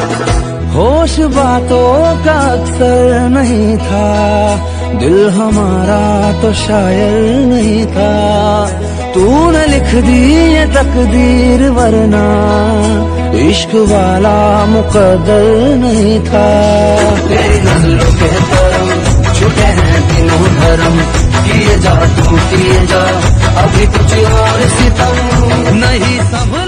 होश बातों का अक्सर नहीं था, दिल हमारा तो शायर नहीं था। तूने लिख दी ये तकदीर, वरना इश्क वाला मुकद्दर नहीं था। तेरी नजरों के तरम छूटे हैं तीनों धर्म, किए जा तू किए जा, अभी कुछ और सितम नहीं सब